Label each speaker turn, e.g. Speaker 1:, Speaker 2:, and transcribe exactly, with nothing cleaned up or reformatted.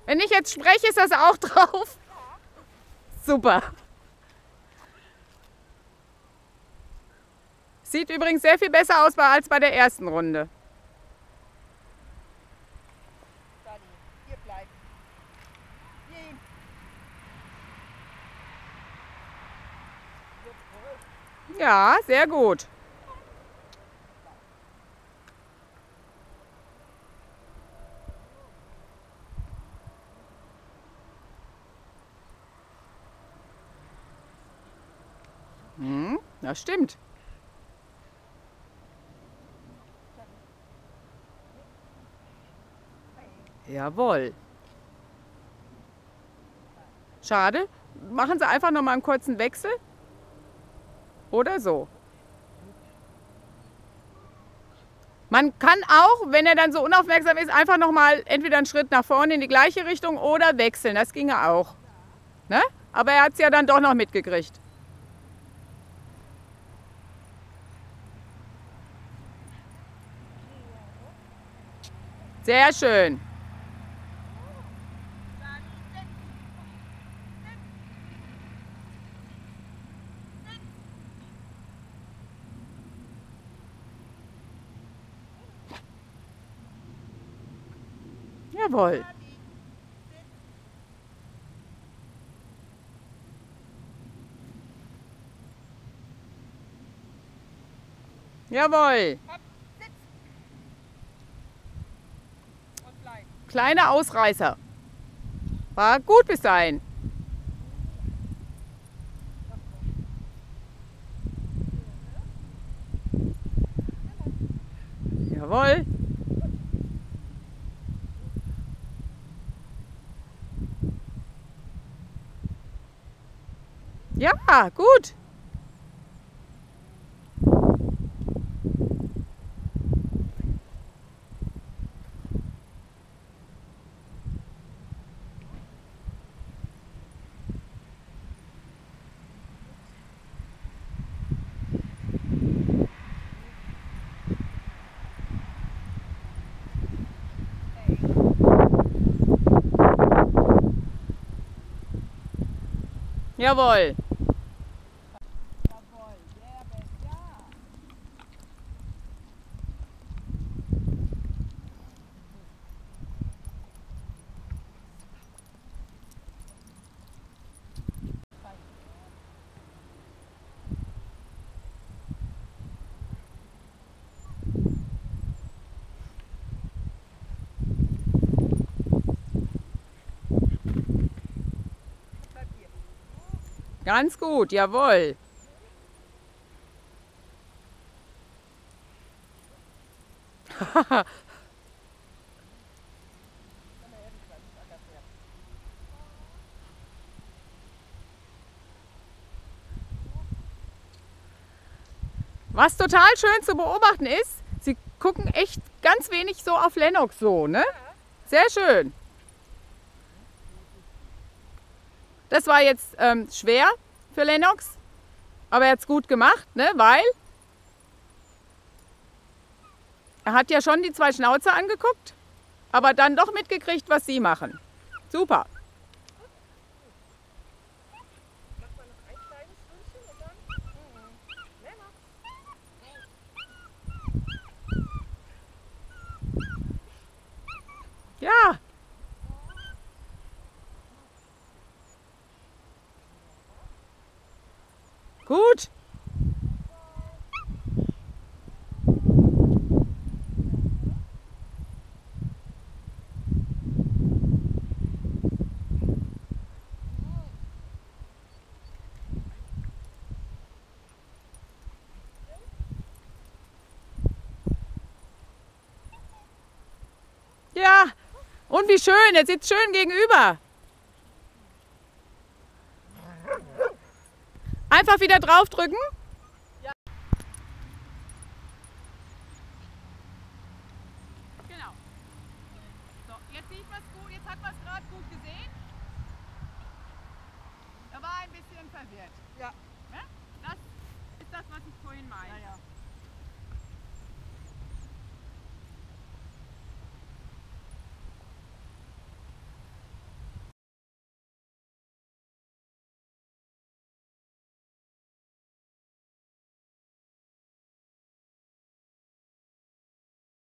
Speaker 1: Wenn ich jetzt spreche, ist das auch drauf? Super. Sieht übrigens sehr viel besser aus als bei der ersten Runde.
Speaker 2: Dani, hier bleiben. Hier hin.
Speaker 1: Ja, sehr gut. Hm, das stimmt. Jawohl. Schade. Machen Sie einfach noch mal einen kurzen Wechsel. Oder so. Man kann auch, wenn er dann so unaufmerksam ist, einfach noch mal entweder einen Schritt nach vorne in die gleiche Richtung oder wechseln. Das ginge auch. Ne? Aber er hat es ja dann doch noch mitgekriegt. Sehr schön. Jawohl. Jawohl. Kleiner Ausreißer. War gut bis dahin. Jawohl. Ja, gut. Jawohl.
Speaker 2: Jawohl, sehr best, ja.
Speaker 1: Ganz gut, jawohl. Was total schön zu beobachten ist, sie gucken echt ganz wenig so auf Lennox so, ne? Sehr schön. Das war jetzt ähm, schwer für Lennox, aber er hat es gut gemacht, ne? Weil er hat ja schon die zwei Schnauzer angeguckt, aber dann doch mitgekriegt, was sie machen. Super.
Speaker 2: Macht man noch ein kleines Ründchen und dann? Mhm. Lennox.
Speaker 1: Ja. Gut. Ja. Und wie schön, er sitzt schön gegenüber. Einfach wieder draufdrücken.
Speaker 2: Ja.
Speaker 1: Genau. So, jetzt sieht man es gut, jetzt hat man es gerade gut gesehen. Er war ein bisschen verwirrt.
Speaker 2: Ja.
Speaker 1: Ne? Das ist das, was ich vorhin meine.
Speaker 2: Ja, ja.